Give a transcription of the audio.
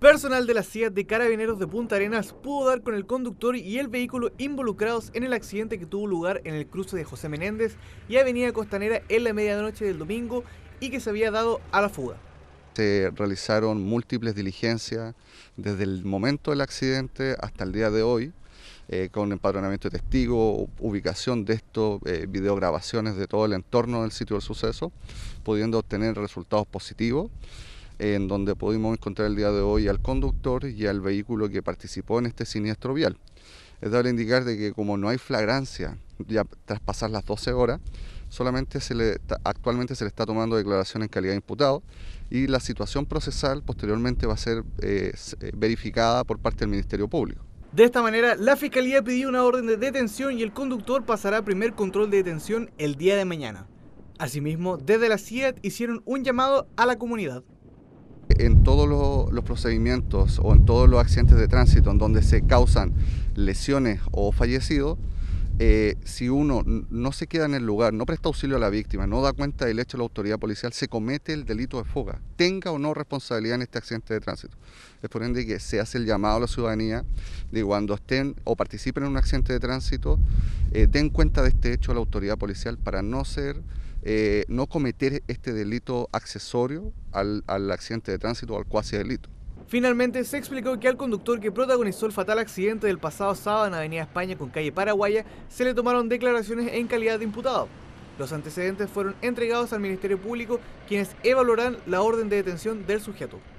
Personal de la CIA de Carabineros de Punta Arenas pudo dar con el conductor y el vehículo involucrados en el accidente que tuvo lugar en el cruce de José Menéndez y Avenida Costanera en la medianoche del domingo y que se había dado a la fuga. Se realizaron múltiples diligencias desde el momento del accidente hasta el día de hoy, con empadronamiento de testigos, ubicación de estos, videograbaciones de todo el entorno del sitio del suceso, pudiendo obtener resultados positivos, en donde pudimos encontrar el día de hoy al conductor y al vehículo que participó en este siniestro vial. Es dable indicar de que como no hay flagrancia ya tras pasar las 12 horas, solamente actualmente se le está tomando declaración en calidad de imputado y la situación procesal posteriormente va a ser verificada por parte del Ministerio Público. De esta manera, la Fiscalía pidió una orden de detención y el conductor pasará a primer control de detención el día de mañana. Asimismo, desde la CIA hicieron un llamado a la comunidad. En todos los procedimientos o en todos los accidentes de tránsito en donde se causan lesiones o fallecidos, si uno no se queda en el lugar, no presta auxilio a la víctima, no da cuenta del hecho a la autoridad policial, se comete el delito de fuga, tenga o no responsabilidad en este accidente de tránsito. Es por ende que se hace el llamado a la ciudadanía de cuando estén o participen en un accidente de tránsito, den cuenta de este hecho a la autoridad policial para no cometer este delito accesorio al accidente de tránsito o al cuasi delito. Finalmente, se explicó que al conductor que protagonizó el fatal accidente del pasado sábado en Avenida España con calle Paraguaya se le tomaron declaraciones en calidad de imputado. Los antecedentes fueron entregados al Ministerio Público, quienes evaluarán la orden de detención del sujeto.